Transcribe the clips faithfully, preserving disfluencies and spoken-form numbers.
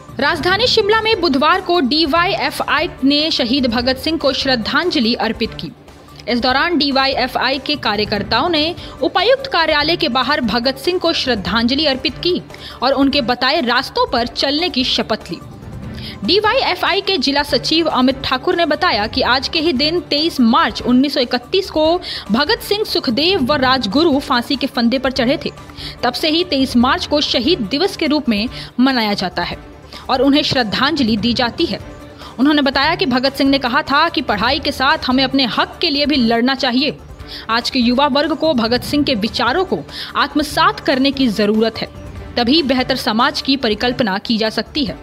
राजधानी शिमला में बुधवार को डी वाई एफ आई ने शहीद भगत सिंह को श्रद्धांजलि अर्पित की। इस दौरान डी वाई एफ आई के कार्यकर्ताओं ने उपायुक्त कार्यालय के बाहर भगत सिंह को श्रद्धांजलि अर्पित की और उनके बताए रास्तों पर चलने की शपथ ली। डी वाई एफ आई के जिला सचिव अमित ठाकुर ने बताया कि आज के ही दिन तेईस मार्च उन्नीस सौ इकतीस को भगत सिंह, सुखदेव व राजगुरु फांसी के फंदे पर चढ़े थे। तब से ही तेईस मार्च को शहीद दिवस के रूप में मनाया जाता है और उन्हें श्रद्धांजलि दी जाती है। उन्होंने बताया कि भगत सिंह ने कहा था कि पढ़ाई के साथ हमें अपने हक के लिए भी लड़ना चाहिए। आज के युवा वर्ग को भगत सिंह के विचारों को आत्मसात करने की जरूरत है, तभी बेहतर समाज की परिकल्पना की जा सकती है।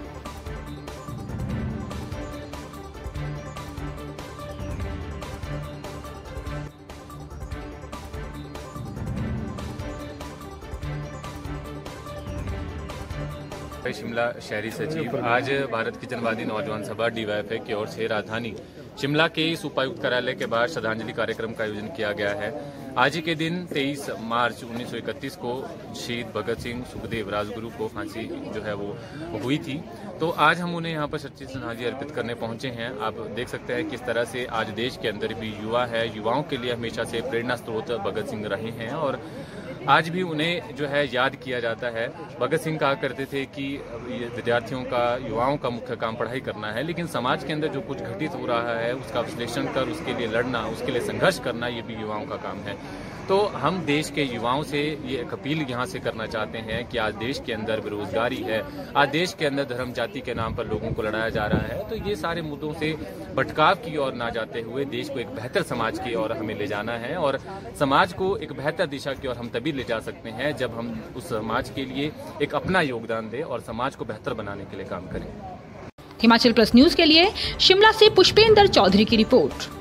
शिमला शहरी सचिव। आज भारत की जनवादी नौजवान सभा डी वाई एफ आई की ओर से राजधानी शिमला के इस उपायुक्त कार्यालय के बाहर श्रद्धांजलि कार्यक्रम का आयोजन किया गया है। आज ही के दिन तेईस मार्च उन्नीस सौ इकतीस को शहीद भगत सिंह, सुखदेव, राजगुरु को फांसी जो है वो हुई थी। तो आज हम उन्हें यहाँ पर सच्ची श्रद्धांजलि अर्पित करने पहुंचे हैं। आप देख सकते हैं किस तरह से आज देश के अंदर भी युवा है, युवाओं के लिए हमेशा से प्रेरणा स्रोत भगत सिंह रहे हैं और आज भी उन्हें जो है याद किया जाता है। भगत सिंह कहा करते थे कि विद्यार्थियों का, युवाओं का मुख्य काम पढ़ाई करना है, लेकिन समाज के अंदर जो कुछ घटित हो रहा है उसका विश्लेषण कर उसके लिए लड़ना, उसके लिए संघर्ष करना, ये भी युवाओं का काम है। तो हम देश के युवाओं से ये एक अपील यहाँ से करना चाहते हैं कि आज देश के अंदर बेरोजगारी है, आज देश के अंदर धर्म जाति के नाम पर लोगों को लड़ाया जा रहा है। तो ये सारे मुद्दों से भटकाव की ओर ना जाते हुए देश को एक बेहतर समाज की ओर हमें ले जाना है और समाज को एक बेहतर दिशा की ओर हम तभी ले जा सकते हैं जब हम उस समाज के लिए एक अपना योगदान दें और समाज को बेहतर बनाने के लिए काम करें। हिमाचल प्लस न्यूज के लिए शिमला से पुष्पेंद्र चौधरी की रिपोर्ट।